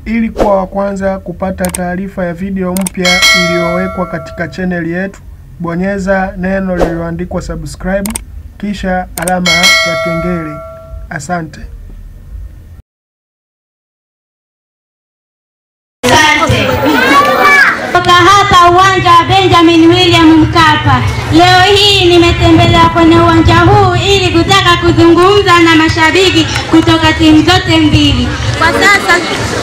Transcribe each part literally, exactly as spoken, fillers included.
Ili kuwa wa kwanza kupata taarifa ya video mpya iliyowekwa katika channel yetu, bonyeza neno lililoandikwa subscribe kisha alama ya kengele. Asante. Asante. Kutoka hapa uwanja wa Benjamin William Mkapa. Leo hii nimetembelea kwenye uwanja huu ili kutaka kuzungumza na mashabiki kutoka timu zote mbili. Kwa sasa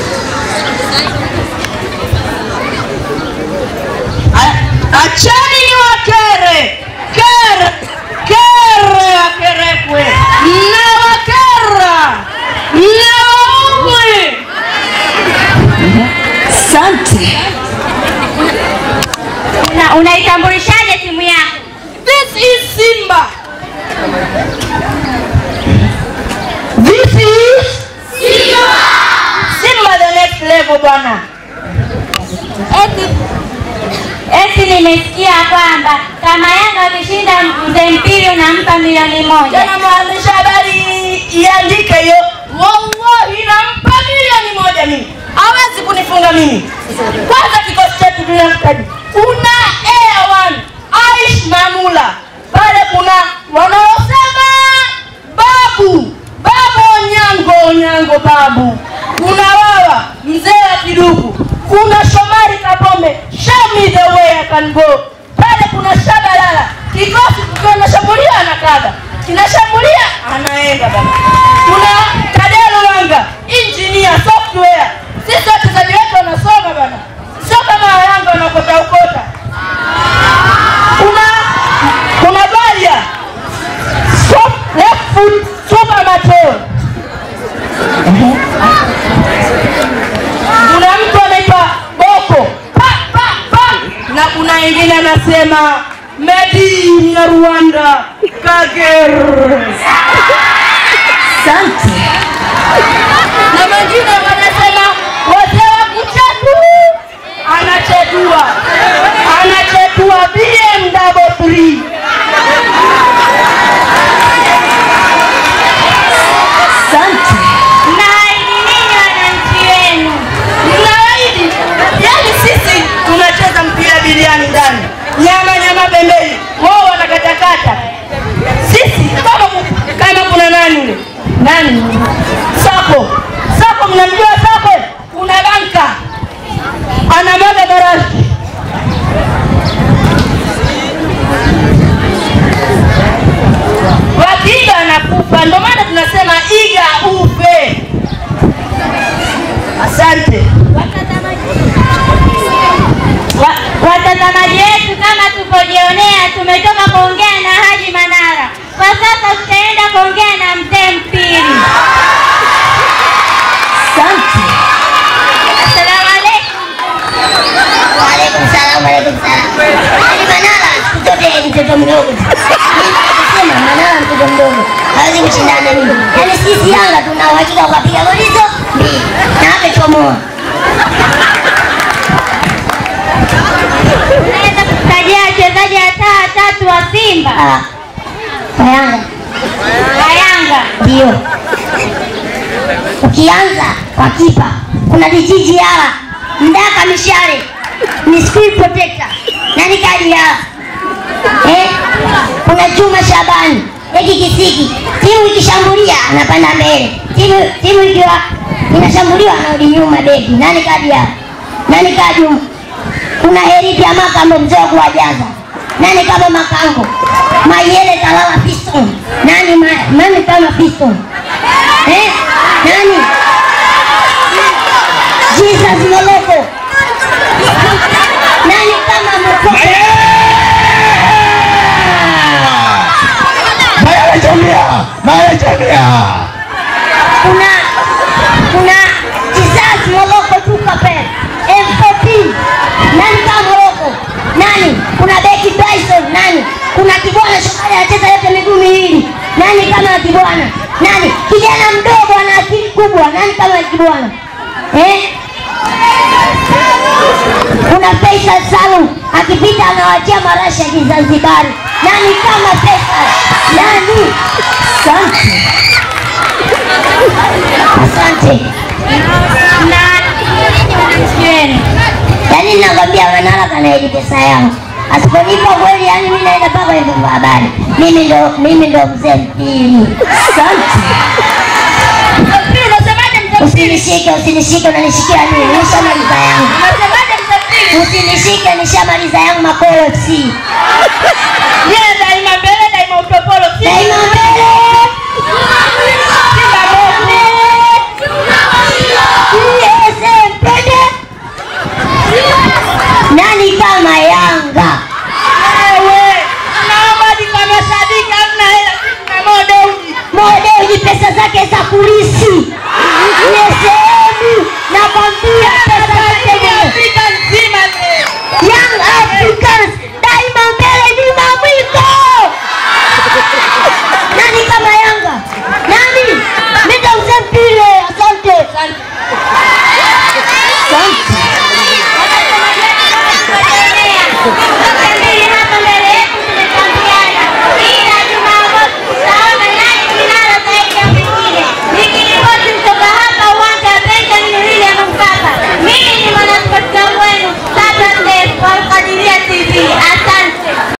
achani ni wakere kere kere wakerekwe na wakera na waumwe. Asante. Una unaitambulishaje timu yako? This is Simba. This is Simba. Simba the next level bwana. Eti Eti nimesikia kwamba kama Yanga wakishinda Mzee Mpili unampa milioni moja. Jana mwandishi habari iandike hiyo. Wallahi nampa milioni moja mimi. Hawezi kunifunga mimi. Kwanza kikosi chetu tunamtaji. Kuna Air One, Aish Manula. Pale kuna wanaosema Babu, Babu Onyango, Onyango Babu. Kuna wawa, mzee wa Kiduku. Kuna Shomari Kapombe, show me the way I can go. Pale kuna Shabalala, kikosi kinashambulia anakaga, kinashambulia anaenda baba. Kuna Kadelo Wanga, engineer software. Sisi wachezaji wetu wanasoma bana, sio kama Yanga wanakota ukota. Kuna kuna Balia, stop left foot super macho. Kuna mtu anaitwa Boko pa pa pa, na kuna wengine anasema Medi ya Rwanda Kagere. Asante. Na wengine wanasema wazee wa kuchetu anachetua anachetua B M double three. Asante. Tunacheza mpira biliani ndani, nyama nyama pembeni, wao wanakatakata. Sisi kama kama kuna nani yule nani Sako Sako, mnamjua Sako? Kuna banka anamwaga barashi. Wakiga anakufa, ndio maana tunasema iga ufe. Asante. Watazamaji wetu, kama tupojionea, tumetoka kuongea na Haji Manara. Kwa sasa tutaenda kuongea na Mzee Mpili. Asante. Assalamu alaikum. Wa alaikum salam, wa alaikum salam. Haji Manara kutoka mtoto mdogo. Sema Manara mtoto mdogo. Hawezi kushindana mimi. Yaani sisi Yanga tuna uhakika kwa piga goli hizo mbili. Na hapa chomoa. Naweza kutajia wachezaji hata watatu wa Simba. Ah. Kwa Yanga. Wa Yanga. Ndio. Ukianza kwa kipa, kuna Dijiji Yala, Mdaka Mishare, ni screen protector. Nani kadi ya? Eh? Kuna Juma Shabani, Eki Kisiki. Timu ikishambulia anapanda mbele. Timu timu ikiwa inashambuliwa anarudi nyuma beki. Nani kadi ya? Nani kadi? Kuna Heripi ya Makambo, mzee wa kuwajaza. Nani kama Makango? Mayele Talala Piston. Nani ma, nani kama Piston? Eh? Nani? Jesus Moloko. Nani kama Mokoko? Maya Jamia, Maya Jamia. Kuna kuna Jesus Moloko tukape. M fourteen. Nani kama Moloko? Nani? Kuna Becky Bryson. Nani? Kuna Kibwana Shomari anacheza yote miguu miwili. Nani kama Kibwana? Nani? Kijana mdogo ana akili kubwa. Nani kama Kibwana? Eh? Kuna Faisal Salum akipita anawachia marashi ya Kizanzibari. Nani kama Faisal? Nani? Asante. Asante. Na anaidi pesa yangu. Asiponipa kweli, yani mimi naenda mpaka kwenye vyombo vya habari. Mimi ndo mimi ndo mzee Mpili. Asante. Mpili unasemaje mzee Mpili? Usinishike, usinishike, unanishikia nini? Nishamaliza yangu. Unasemaje mzee Mpili? Usinishike, nishamaliza yangu makolo si. Yeye daima mbele, daima utopolo. Daima mbele.